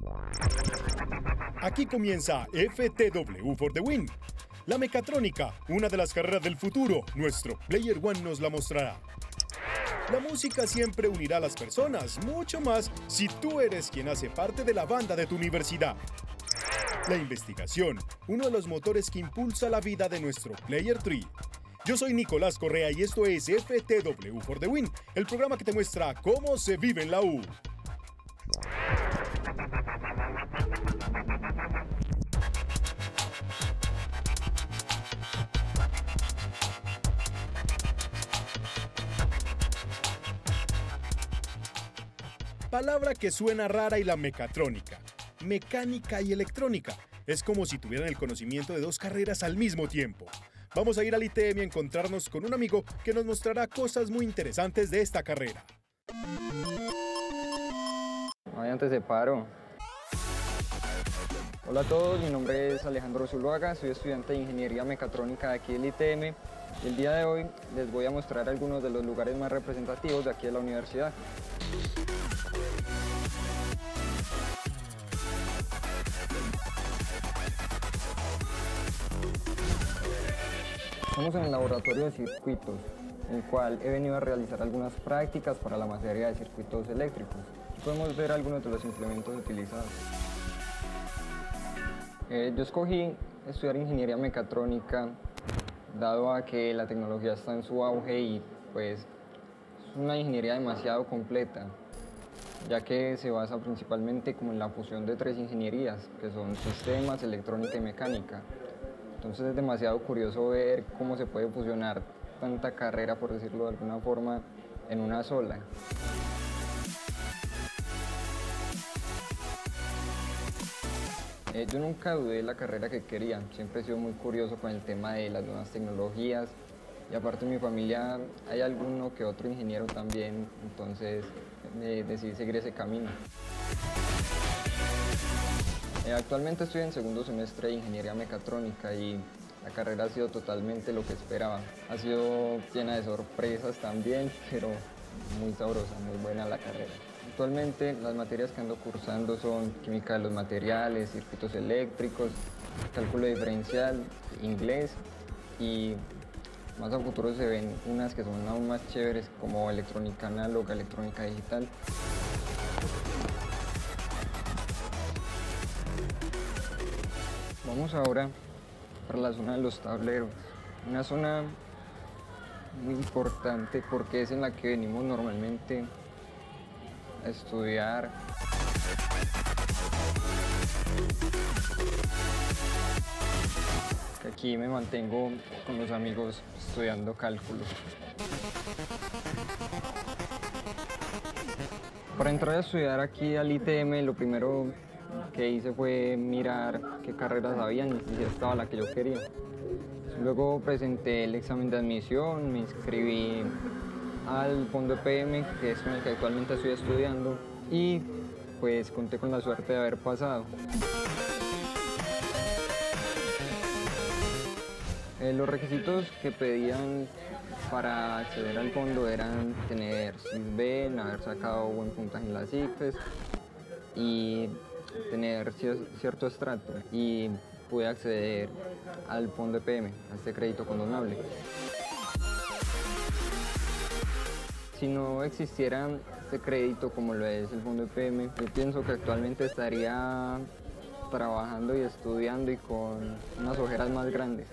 Aquí comienza FTW for the Win. La mecatrónica, una de las carreras del futuro, nuestro Player One nos la mostrará. La música siempre unirá a las personas, mucho más si tú eres quien hace parte de la banda de tu universidad. La investigación, uno de los motores que impulsa la vida de nuestro Player Tree. Yo soy Nicolás Correa y esto es FTW for the Win, el programa que te muestra cómo se vive en la U. Palabra que suena rara y la mecatrónica. Mecánica y electrónica. Es como si tuvieran el conocimiento de dos carreras al mismo tiempo. Vamos a ir al ITM a encontrarnos con un amigo que nos mostrará cosas muy interesantes de esta carrera. Ay, antes de paro. Hola a todos, mi nombre es Alejandro Zuluaga, soy estudiante de Ingeniería Mecatrónica de aquí del ITM. Y el día de hoy les voy a mostrar algunos de los lugares más representativos de aquí de la universidad. Estamos en el laboratorio de circuitos, en el cual he venido a realizar algunas prácticas para la materia de circuitos eléctricos. Podemos ver algunos de los implementos utilizados. Yo escogí estudiar ingeniería mecatrónica, dado a que la tecnología está en su auge y pues es una ingeniería demasiado completa, ya que se basa principalmente como en la fusión de tres ingenierías, que son sistemas, electrónica y mecánica. Entonces es demasiado curioso ver cómo se puede fusionar tanta carrera, por decirlo de alguna forma, en una sola. Yo nunca dudé de la carrera que quería, siempre he sido muy curioso con el tema de las nuevas tecnologías y aparte en mi familia hay alguno que otro ingeniero también, entonces decidí seguir ese camino. Actualmente estoy en segundo semestre de Ingeniería Mecatrónica y la carrera ha sido totalmente lo que esperaba. Ha sido llena de sorpresas también, pero muy sabrosa, muy buena la carrera. Actualmente las materias que ando cursando son química de los materiales, circuitos eléctricos, cálculo diferencial, inglés y más a futuro se ven unas que son aún más chéveres como electrónica análoga, electrónica digital. Vamos ahora para la zona de los tableros, una zona muy importante porque es en la que venimos normalmente a estudiar. Aquí me mantengo con los amigos estudiando cálculo. Para entrar a estudiar aquí al ITM, lo primero que hice fue mirar qué carreras habían y si estaba la que yo quería. Luego presenté el examen de admisión, me inscribí al fondo EPM, que es con el que actualmente estoy estudiando, y pues conté con la suerte de haber pasado. Los requisitos que pedían para acceder al fondo eran tener SISBEN, haber sacado buen puntaje en las ICFES y tener cierto estrato, y pude acceder al fondo EPM, a este crédito condonable. Si no existiera este crédito como lo es el fondo EPM, yo pienso que actualmente estaría trabajando y estudiando y con unas ojeras más grandes.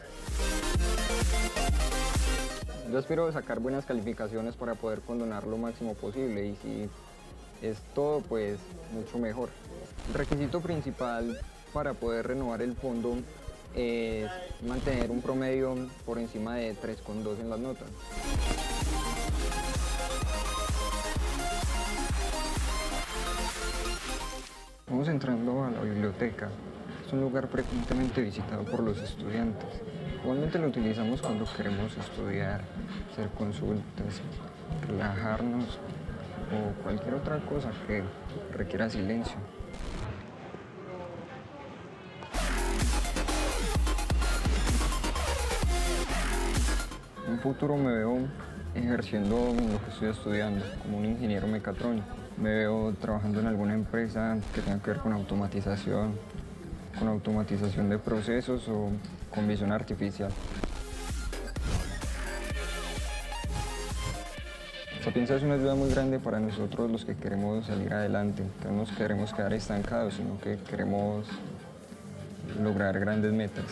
Yo aspiro a sacar buenas calificaciones para poder condonar lo máximo posible y si es todo, pues mucho mejor. El requisito principal para poder renovar el fondo es mantener un promedio por encima de 3,2 en las notas. Vamos entrando a la biblioteca. Es un lugar frecuentemente visitado por los estudiantes. Igualmente lo utilizamos cuando queremos estudiar, hacer consultas, relajarnos o cualquier otra cosa que requiera silencio. En un futuro me veo ejerciendo lo que estoy estudiando como un ingeniero mecatrónico. Me veo trabajando en alguna empresa que tenga que ver con automatización de procesos o con visión artificial. Sapienza es una ayuda muy grande para nosotros los que queremos salir adelante, que no nos queremos quedar estancados, sino que queremos lograr grandes metas.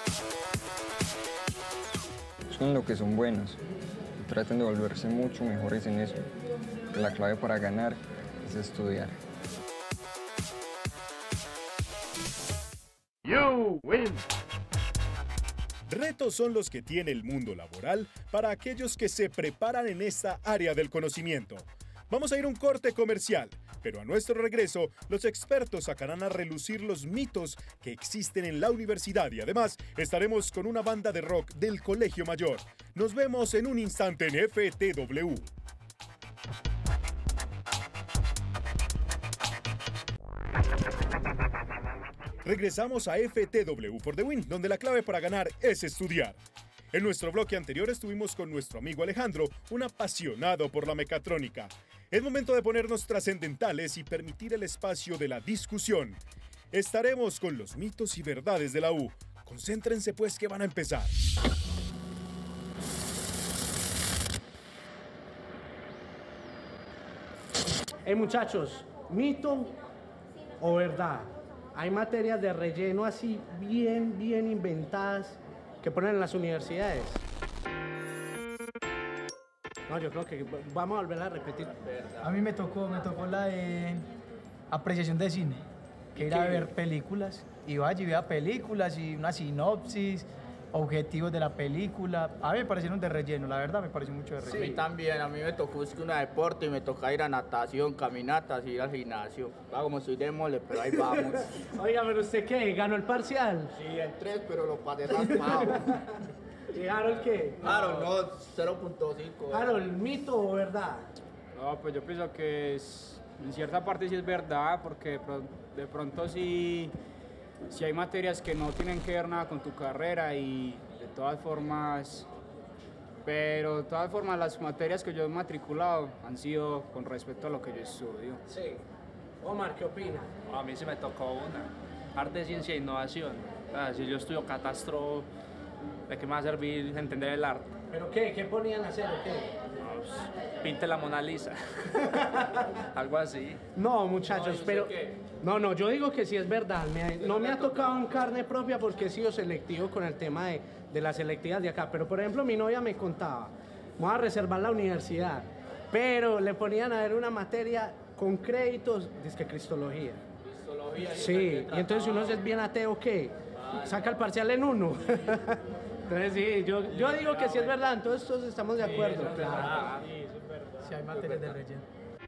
Busquen lo que son buenos y traten de volverse mucho mejores en eso. La clave para ganar es estudiar. You win. Retos son los que tiene el mundo laboral para aquellos que se preparan en esta área del conocimiento. Vamos a ir a un corte comercial, pero a nuestro regreso, los expertos sacarán a relucir los mitos que existen en la universidad y además estaremos con una banda de rock del Colegio Mayor. Nos vemos en un instante en FTW. Regresamos a FTW for the Win, donde la clave para ganar es estudiar. En nuestro bloque anterior estuvimos con nuestro amigo Alejandro, un apasionado por la mecatrónica. Es momento de ponernos trascendentales y permitir el espacio de la discusión. Estaremos con los mitos y verdades de la U. Concéntrense pues que van a empezar. Muchachos, ¿mito o verdad? Hay materias de relleno así bien inventadas que ponen en las universidades. No, yo creo que vamos a volver a repetir. A mí me tocó la de apreciación de cine, que ir a ver películas. Iba allí, veía películas y una sinopsis, objetivos de la película. A mí me parecieron de relleno, la verdad me pareció mucho de relleno. Sí, a mí también, a mí me tocó una deporte y me toca ir a natación, caminatas, ir al gimnasio. Como soy de mole, pero ahí vamos. Oiga, pero ¿usted qué? ¿Ganó el parcial? Sí, en 3, pero lo pasé raspado. ¿Y Harold qué? Claro, no, 0.5. Harold, ¿mito o verdad? No, pues yo pienso que en cierta parte sí es verdad, porque de pronto sí hay materias que no tienen que ver nada con tu carrera y de todas formas, pero de todas formas las materias que yo he matriculado han sido con respecto a lo que yo estudio. Sí. Omar, ¿qué opina? A mí se me tocó una, arte, ciencia e innovación. Si yo estudio catastro, ¿de qué me va a servir entender el arte? ¿Pero qué? ¿Qué ponían a hacer o qué? Pinte la Mona Lisa, algo así. No, muchachos, No, pero... No, yo digo que sí es verdad. No me ha tocado en carne propia porque he sido selectivo con el tema de las selectivas de acá. Pero, por ejemplo, mi novia me contaba, vamos a reservar la universidad, pero le ponían a ver una materia con créditos, dizque cristología. Cristología. Sí, y entonces uno es bien ateo, ¿qué? Saca el parcial en 1. Entonces sí, yo digo que sí es verdad, entonces todos estamos de acuerdo. Sí, sí hay materias de relleno.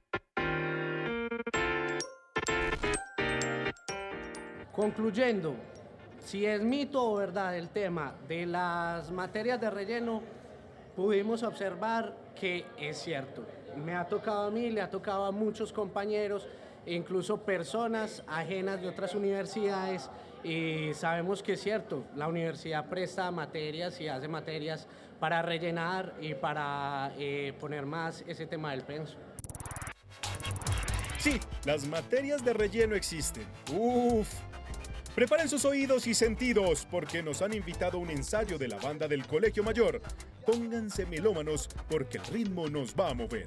Concluyendo, si es mito o verdad el tema de las materias de relleno, pudimos observar que es cierto. Me ha tocado a mí, le ha tocado a muchos compañeros, incluso personas ajenas de otras universidades, y sabemos que es cierto, la universidad presta materias y hace materias para rellenar y para poner más ese tema del penso. Sí, las materias de relleno existen. ¡Uf! Preparen sus oídos y sentidos porque nos han invitado a un ensayo de la banda del Colegio Mayor. Pónganse melómanos porque el ritmo nos va a mover.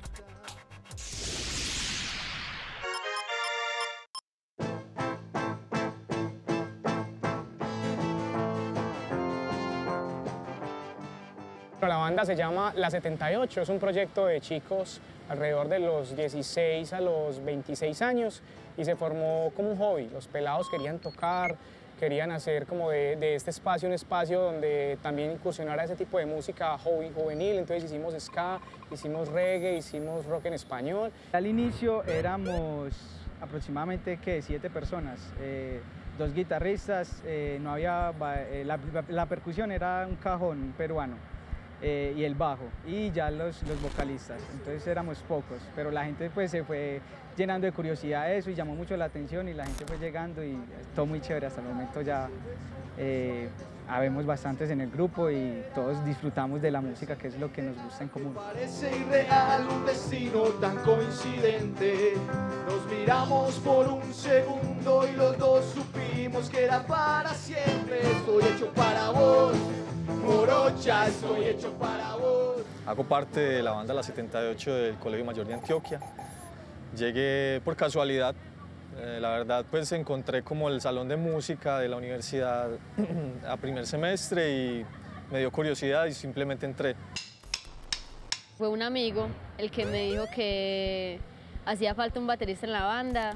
La banda se llama La 78, es un proyecto de chicos alrededor de los 16 a los 26 años y se formó como un hobby. Los pelados querían tocar, querían hacer como de este espacio un espacio donde también incursionara ese tipo de música juvenil, entonces hicimos ska, hicimos reggae, hicimos rock en español. Al inicio éramos aproximadamente 7 personas, 2 guitarristas, no había, la percusión era un cajón peruano. y el bajo, y ya los vocalistas. Entonces éramos pocos, pero la gente pues se fue llenando de curiosidad eso y llamó mucho la atención y la gente fue llegando y todo muy chévere. Hasta el momento ya habemos bastantes en el grupo y todos disfrutamos de la música, que es lo que nos gusta en común. Parece irreal un destino tan coincidente. Nos miramos por un segundo y los dos supimos que era para siempre. Estoy hecho para vos, morocha, estoy hecho para vos. Hago parte de la banda La 78 del Colegio Mayor de Antioquia. Llegué por casualidad. La verdad, pues encontré como el salón de música de la universidad a primer semestre y me dio curiosidad y simplemente entré. Fue un amigo el que me dijo que hacía falta un baterista en la banda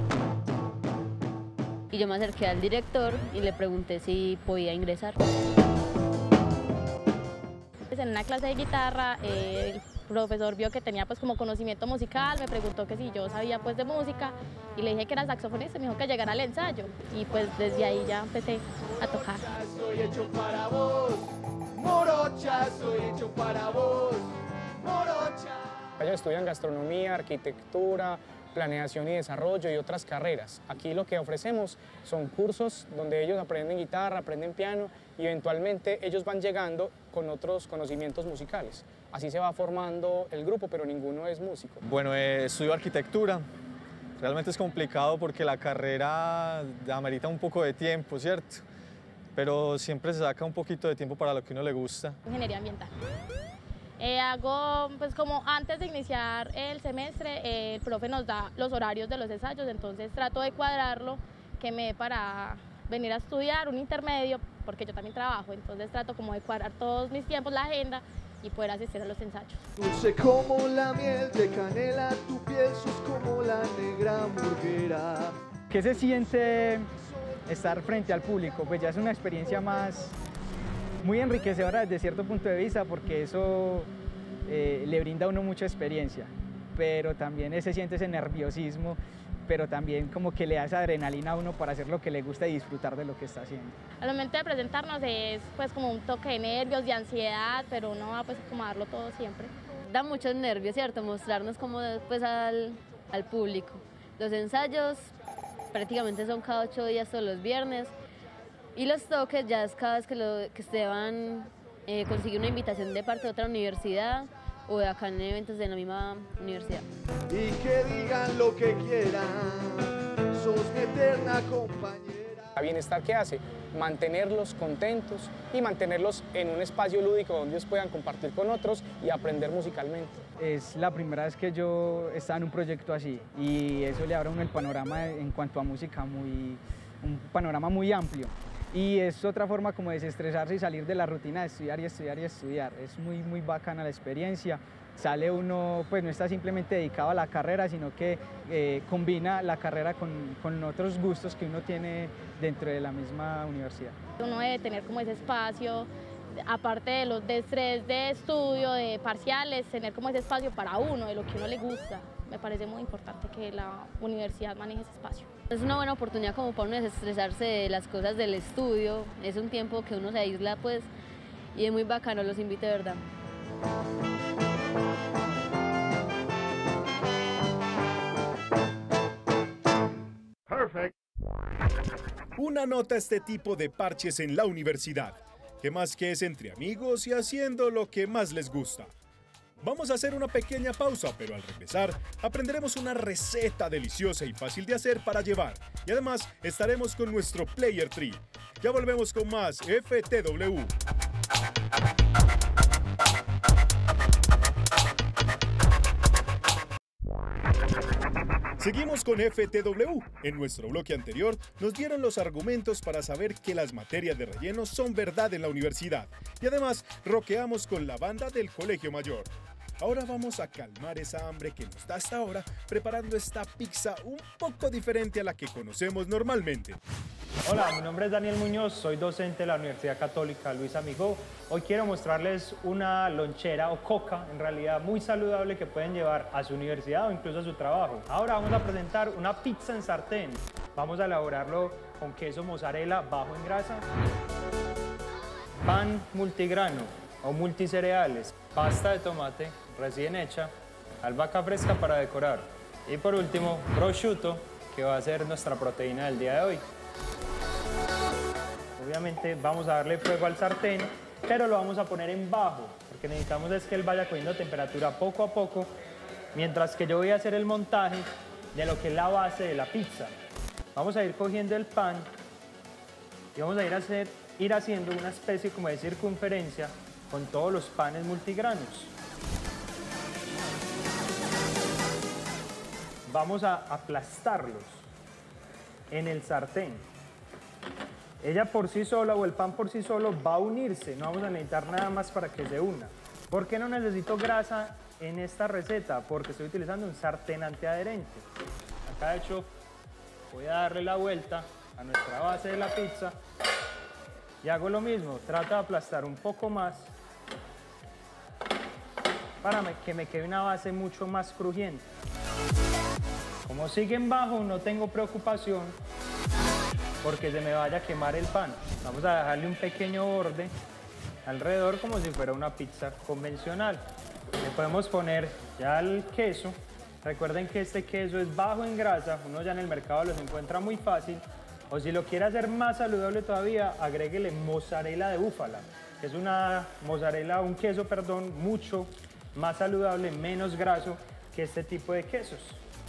y yo me acerqué al director y le pregunté si podía ingresar. En una clase de guitarra, el profesor vio que tenía pues como conocimiento musical, me preguntó que si yo sabía pues de música y le dije que era saxofonista, me dijo que llegara al ensayo y pues desde ahí ya empecé a tocar. Estoy hecho para vos, morocha, estoy hecho para vos, morocha. Ellos estudian gastronomía, arquitectura, planeación y desarrollo y otras carreras. Aquí lo que ofrecemos son cursos donde ellos aprenden guitarra, aprenden piano y eventualmente ellos van llegando con otros conocimientos musicales. Así se va formando el grupo, pero ninguno es músico. Bueno, estudio arquitectura. Realmente es complicado porque la carrera amerita un poco de tiempo, ¿cierto? Pero siempre se saca un poquito de tiempo para lo que a uno le gusta. Ingeniería ambiental. Hago, pues como antes de iniciar el semestre, el profe nos da los horarios de los ensayos, entonces trato de cuadrarlo, que me dé para venir a estudiar un intermedio, porque yo también trabajo, entonces trato como de cuadrar todos mis tiempos, la agenda, y poder asistir a los ensayos. Dulce como la miel de canela, tu piel sos como la negra hamburguera. ¿Qué se siente estar frente al público? Pues ya es una experiencia muy enriquecedora desde cierto punto de vista, porque eso le brinda a uno mucha experiencia, pero también se siente ese nerviosismo, pero también como que le da esa adrenalina a uno para hacer lo que le gusta y disfrutar de lo que está haciendo. Al momento de presentarnos es pues como un toque de nervios, de ansiedad, pero uno va pues como a darlo todo siempre. Da muchos nervios, ¿cierto? Mostrarnos como pues al público. Los ensayos prácticamente son cada 8 días, todos los viernes. Y los toques ya es cada vez que Esteban consigue una invitación de parte de otra universidad o de acá en eventos de la misma universidad. Y que digan lo que quieran, sos mi eterna compañera. ¿A bienestar qué hace? Mantenerlos contentos y mantenerlos en un espacio lúdico donde ellos puedan compartir con otros y aprender musicalmente. Es la primera vez que yo estaba en un proyecto así y eso le abre a uno el panorama en cuanto a música, un panorama muy amplio. Y es otra forma como de desestresarse y salir de la rutina de estudiar y estudiar y estudiar. Es muy bacana la experiencia. Sale uno, pues no está simplemente dedicado a la carrera, sino que combina la carrera con otros gustos que uno tiene dentro de la misma universidad. Uno debe tener como ese espacio, aparte de los de estrés de estudio, de parciales, tener como ese espacio para uno, de lo que a uno le gusta. Me parece muy importante que la universidad maneje ese espacio. Es una buena oportunidad como para uno desestresarse de las cosas del estudio. Es un tiempo que uno se aísla pues y es muy bacano, los invito de verdad. Perfect. Una nota a este tipo de parches en la universidad, que más que es entre amigos y haciendo lo que más les gusta. Vamos a hacer una pequeña pausa, pero al regresar aprenderemos una receta deliciosa y fácil de hacer para llevar. Y además estaremos con nuestro Player Tree. Ya volvemos con más FTW. Seguimos con FTW. En nuestro bloque anterior nos dieron los argumentos para saber que las materias de relleno son verdad en la universidad. Y además rockeamos con la banda del Colegio Mayor. Ahora vamos a calmar esa hambre que nos da hasta ahora preparando esta pizza un poco diferente a la que conocemos normalmente. Hola, mi nombre es Daniel Muñoz, soy docente de la Universidad Católica Luis Amigó. Hoy quiero mostrarles una lonchera o coca, en realidad muy saludable, que pueden llevar a su universidad o incluso a su trabajo. Ahora vamos a presentar una pizza en sartén. Vamos a elaborarlo con queso mozzarella bajo en grasa, pan multigrano, o multicereales, pasta de tomate recién hecha, albahaca fresca para decorar y por último prosciutto, que va a ser nuestra proteína del día de hoy. Obviamente vamos a darle fuego al sartén, pero lo vamos a poner en bajo, porque necesitamos es que él vaya cogiendo temperatura poco a poco, mientras que yo voy a hacer el montaje de lo que es la base de la pizza. Vamos a ir cogiendo el pan y vamos a ir haciendo una especie como de circunferencia con todos los panes multigranos. Vamos a aplastarlos en el sartén. Ella por sí sola o el pan por sí solo va a unirse, no vamos a necesitar nada más para que se una. ¿Por qué no necesito grasa en esta receta? Porque estoy utilizando un sartén antiadherente. Acá de hecho voy a darle la vuelta a nuestra base de la pizza y hago lo mismo, trato de aplastar un poco más para que me quede una base mucho más crujiente. Como sigue en bajo no tengo preocupación porque se me vaya a quemar el pan. Vamos a dejarle un pequeño borde alrededor como si fuera una pizza convencional. Le podemos poner ya el queso. Recuerden que este queso es bajo en grasa, uno ya en el mercado los encuentra muy fácil. O si lo quiere hacer más saludable todavía, agréguele mozzarella de búfala, que es un queso, mucho más saludable, menos graso que este tipo de quesos.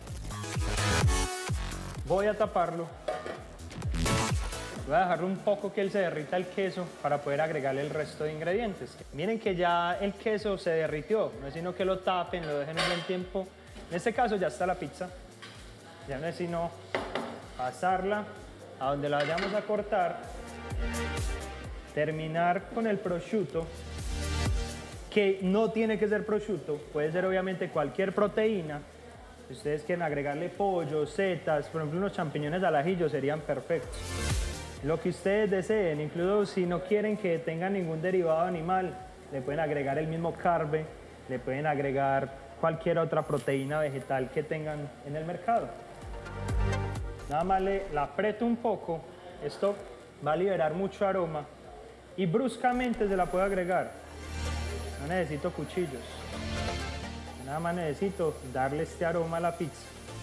Voy a taparlo. Voy a dejar un poco que él se derrita el queso para poder agregarle el resto de ingredientes. Miren que ya el queso se derritió, no es sino que lo tapen, lo dejen un buen tiempo. En este caso ya está la pizza, ya no es sino pasarla a donde la vayamos a cortar, terminar con el prosciutto, que no tiene que ser prosciutto, puede ser obviamente cualquier proteína. Si ustedes quieren agregarle pollo, setas, por ejemplo unos champiñones al ajillo serían perfectos. Lo que ustedes deseen, incluso si no quieren que tenga ningún derivado animal, le pueden agregar el mismo carbe, le pueden agregar cualquier otra proteína vegetal que tengan en el mercado. Nada más la aprieto un poco, esto va a liberar mucho aroma y bruscamente se la puedo agregar. No necesito cuchillos, nada más necesito darle este aroma a la pizza.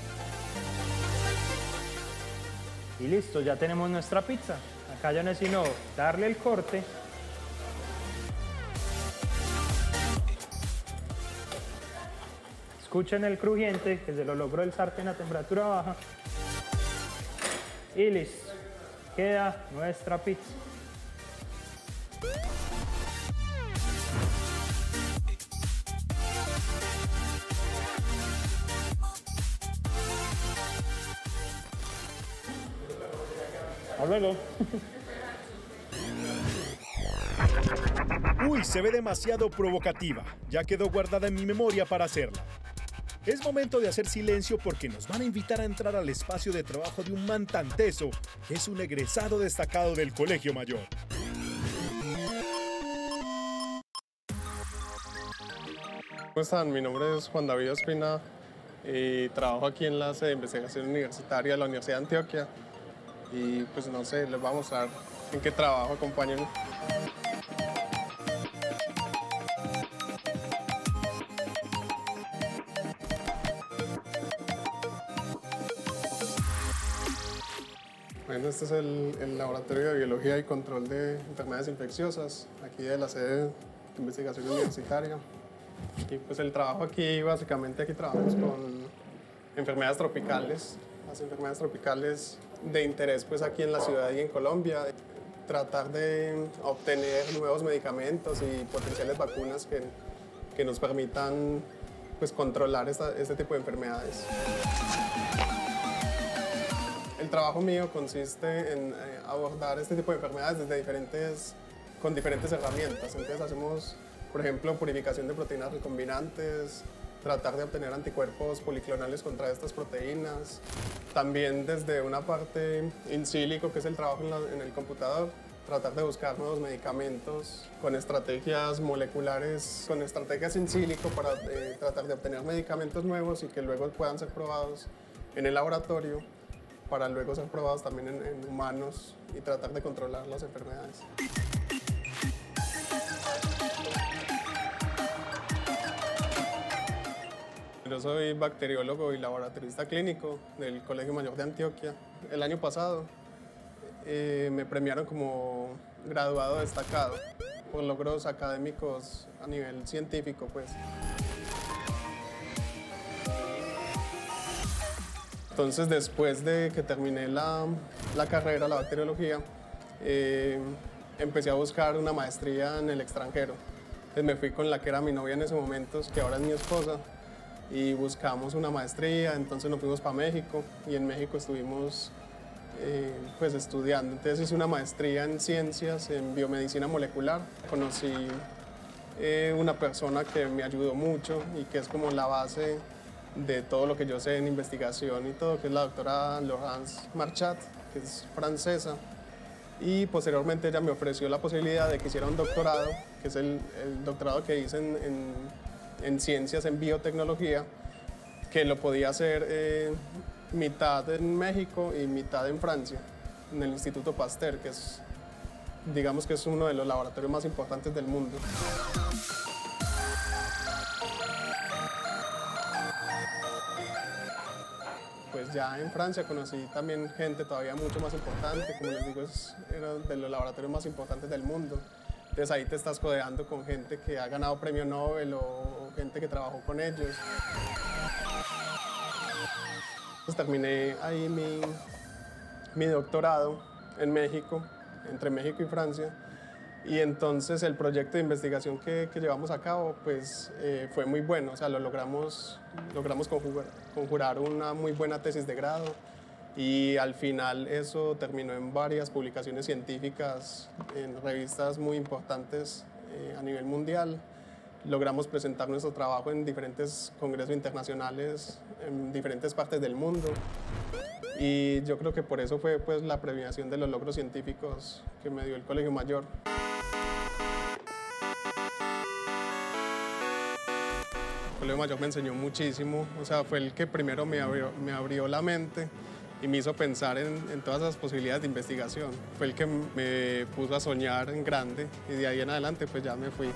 Y listo, ya tenemos nuestra pizza. Acá ya no es sino darle el corte. Escuchen el crujiente, que se lo logró el sartén a temperatura baja. Y listo, queda nuestra pizza. Hasta luego. Uy, se ve demasiado provocativa. Ya quedó guardada en mi memoria para hacerla. Es momento de hacer silencio porque nos van a invitar a entrar al espacio de trabajo de un man tan teso, que es un egresado destacado del Colegio Mayor. ¿Cómo están? Mi nombre es Juan David Ospina y trabajo aquí en la sede de investigación universitaria de la Universidad de Antioquia. Y pues no sé, les voy a mostrar en qué trabajo, acompáñenme. Bueno, este es el laboratorio de biología y control de enfermedades infecciosas, aquí de la sede de investigación universitaria. Y pues el trabajo aquí, básicamente aquí trabajamos con enfermedades tropicales, las enfermedades tropicales de interés pues aquí en la ciudad y en Colombia, tratar de obtener nuevos medicamentos y potenciales vacunas que nos permitan pues controlar este tipo de enfermedades. El trabajo mío consiste en abordar este tipo de enfermedades con diferentes herramientas. Entonces hacemos, por ejemplo, purificación de proteínas recombinantes, tratar de obtener anticuerpos policlonales contra estas proteínas. También desde una parte in silico, que es el trabajo en el computador, tratar de buscar nuevos medicamentos con estrategias moleculares, con estrategias in silico para tratar de obtener medicamentos nuevos y que luego puedan ser probados en el laboratorio para luego ser probados también en humanos y tratar de controlar las enfermedades. Yo soy bacteriólogo y laboratorista clínico del Colegio Mayor de Antioquia. El año pasado me premiaron como graduado destacado por logros académicos a nivel científico, pues. Entonces, después de que terminé la carrera, la bacteriología, empecé a buscar una maestría en el extranjero. Entonces me fui con la que era mi novia en ese momento, que ahora es mi esposa, y buscamos una maestría. Entonces nos fuimos para México y en México estuvimos pues estudiando. Entonces hice una maestría en ciencias, en biomedicina molecular. Conocí una persona que me ayudó mucho y que es como la base de todo lo que yo sé en investigación y todo, que es la doctora Laurence Marchat, que es francesa. Y posteriormente ella me ofreció la posibilidad de que hiciera un doctorado, que es el doctorado que hice en ciencias, en biotecnología, que lo podía hacer mitad en México y mitad en Francia, en el Instituto Pasteur, que es, digamos que es uno de los laboratorios más importantes del mundo. Pues ya en Francia conocí también gente todavía mucho más importante, como les digo, era de los laboratorios más importantes del mundo. Entonces ahí te estás codeando con gente que ha ganado premio Nobel o gente que trabajó con ellos. Entonces terminé ahí mi doctorado en México, entre México y Francia. Y entonces el proyecto de investigación que llevamos a cabo pues, fue muy bueno, o sea, logramos conjurar una muy buena tesis de grado y al final eso terminó en varias publicaciones científicas en revistas muy importantes a nivel mundial. Logramos presentar nuestro trabajo en diferentes congresos internacionales en diferentes partes del mundo y yo creo que por eso fue pues, la premiación de los logros científicos que me dio el Colegio Mayor. El Colegio Mayor me enseñó muchísimo, o sea, fue el que primero me abrió la mente y me hizo pensar en todas las posibilidades de investigación. Fue el que me puso a soñar en grande y de ahí en adelante pues ya me fui.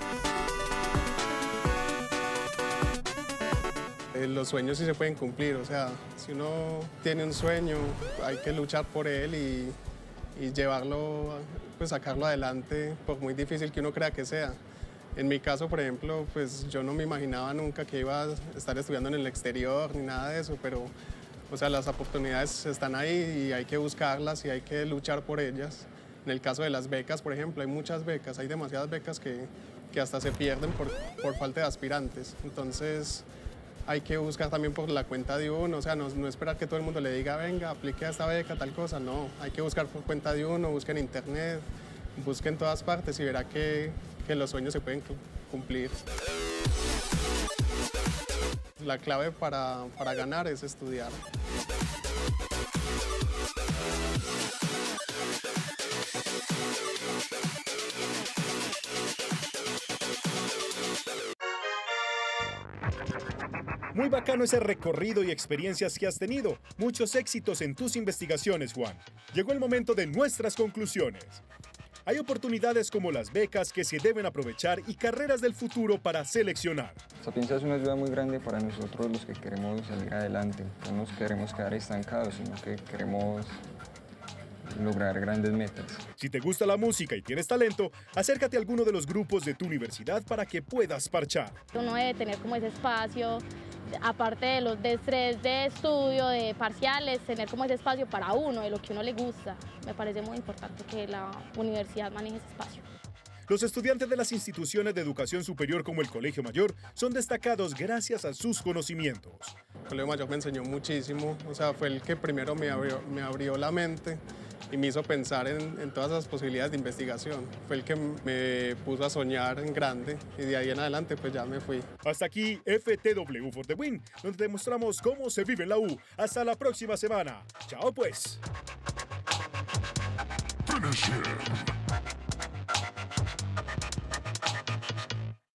Los sueños sí se pueden cumplir, o sea, si uno tiene un sueño hay que luchar por él y llevarlo, pues sacarlo adelante por muy difícil que uno crea que sea. En mi caso, por ejemplo, pues yo no me imaginaba nunca que iba a estar estudiando en el exterior ni nada de eso, pero o sea, las oportunidades están ahí y hay que buscarlas y hay que luchar por ellas. En el caso de las becas, por ejemplo, hay muchas becas, hay demasiadas becas que hasta se pierden por falta de aspirantes. Entonces hay que buscar también por la cuenta de uno, o sea, no esperar que todo el mundo le diga, venga, aplique a esta beca, tal cosa, no. Hay que buscar por cuenta de uno, busque en internet, busque en todas partes y verá que los sueños se pueden cumplir. La clave para ganar es estudiar. Muy bacano ese recorrido y experiencias que has tenido. Muchos éxitos en tus investigaciones, Juan. Llegó el momento de nuestras conclusiones. Hay oportunidades como las becas que se deben aprovechar y carreras del futuro para seleccionar. Sapienza es una ayuda muy grande para nosotros los que queremos salir adelante. No nos queremos quedar estancados, sino que queremos lograr grandes metas. Si te gusta la música y tienes talento, acércate a alguno de los grupos de tu universidad para que puedas parchar. Uno debe tener como ese espacio, aparte de los de estrés de estudio, de parciales, tener como ese espacio para uno, de lo que uno le gusta. Me parece muy importante que la universidad maneje ese espacio. Los estudiantes de las instituciones de educación superior como el Colegio Mayor son destacados gracias a sus conocimientos. El Colegio Mayor me enseñó muchísimo, o sea, fue el que primero me abrió la mente y me hizo pensar en todas las posibilidades de investigación. Fue el que me puso a soñar en grande y de ahí en adelante pues ya me fui. Hasta aquí FTW for the Win, donde te mostramos cómo se vive en la U. Hasta la próxima semana. Chao pues. Finish him.